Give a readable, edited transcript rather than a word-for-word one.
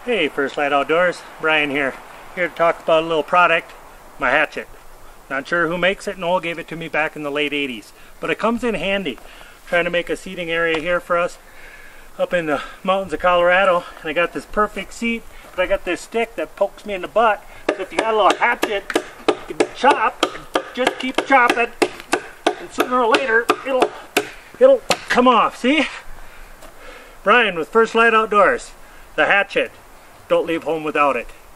Hey, First Light Outdoors, Brian here to talk about a little product, my Hatchet. Not sure who makes it. Noel gave it to me back in the late 80s, but it comes in handy. Trying to make a seating area here for us up in the mountains of Colorado, and I got this perfect seat, but I got this stick that pokes me in the butt. So if you got a little hatchet, you can chop, just keep chopping, and sooner or later it'll come off. See? Brian with First Light Outdoors, the Hatchet. Don't leave home without it.